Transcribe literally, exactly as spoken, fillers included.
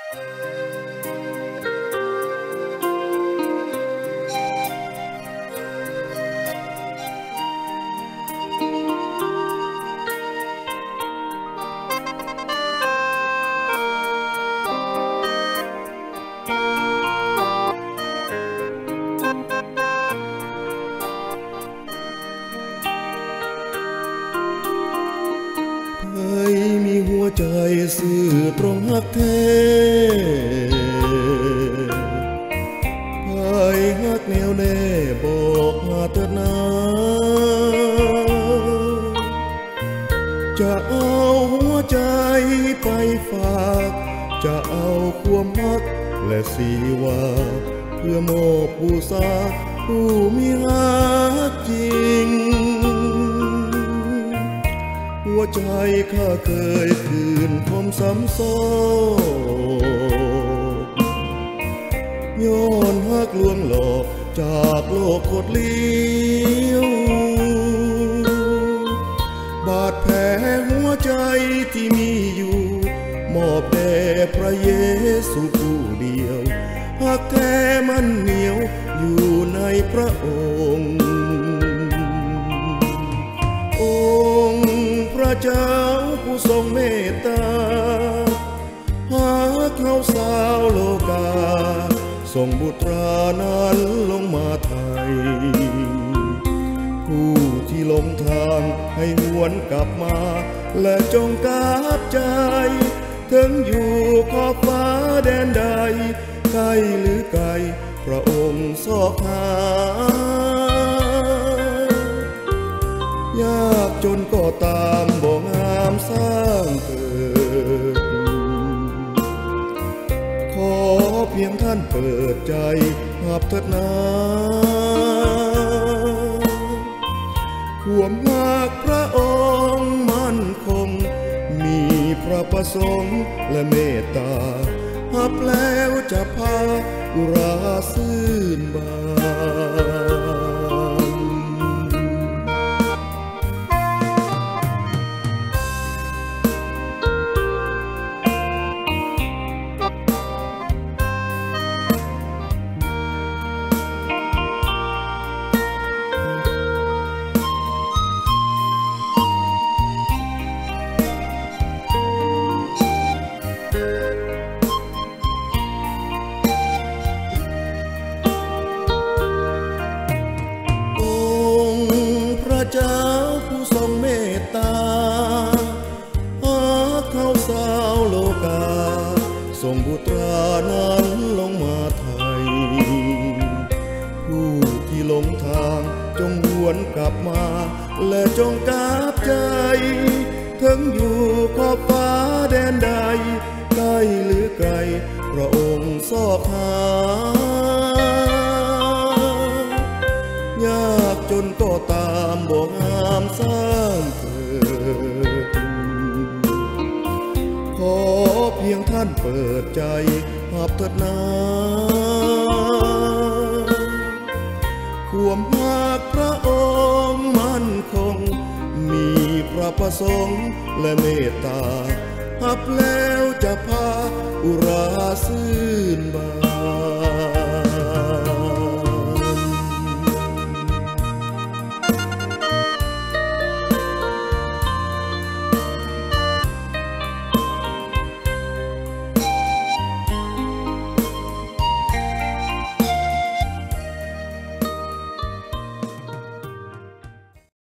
ใจซื่อตรงหักแท้ภายหักแนวแน่บอกมาเถิดนาจะเอาหัวใจไปฝากจะเอาความรักและสีว่าเพื่อมอบบูชาผู้มีรักจริงหัวใจข้าเคยคืนคมซ้ำซ้อนย้อนหักลวงหลอกจากโลกโคตรลี้ยวบาดแผลหัวใจที่มีอยู่มอบแด่พระเยซูผู้เดียวหักแท้มันเหนียวอยู่ในพระองค์องค์พระเจ้าผู้ทรงเมตตาหากเขาสาวโลกาส่งบุตรานั้นลงมาไทยผู้ที่หลงทางให้หวนกลับมาและจงกราบใจถึงอยู่ขอบฟ้าแดนใดไกลหรือไกลพระองค์สอบหายากจนก็ตามบ่งามสร้างเกิดขอเพียงท่านเปิดใจหับเถิดนาความรักพระองค์มั่นคงมีพระประสงค์และเมตตาหับแล้วจะพาอุราซื่นบานเจ้าผู้ทรงเมตตาหากเขาสาวโลกาส่งบุตรานั้นลงมาไทยผู้ที่หลงทางจงหวนกลับมาและจงกราบใจถึงอยู่ขอบฟ้าแดนใดใกล้หรือไกลพระองค์สอบหายากจนก็ตามบ่งามสร้างเกิดขอเพียงท่านเปิดใจหับเถิดนาความรักพระองค์มั่นคงมีพระประสงค์และเมตตาหับแล้วจะพาอุราซื่นบาน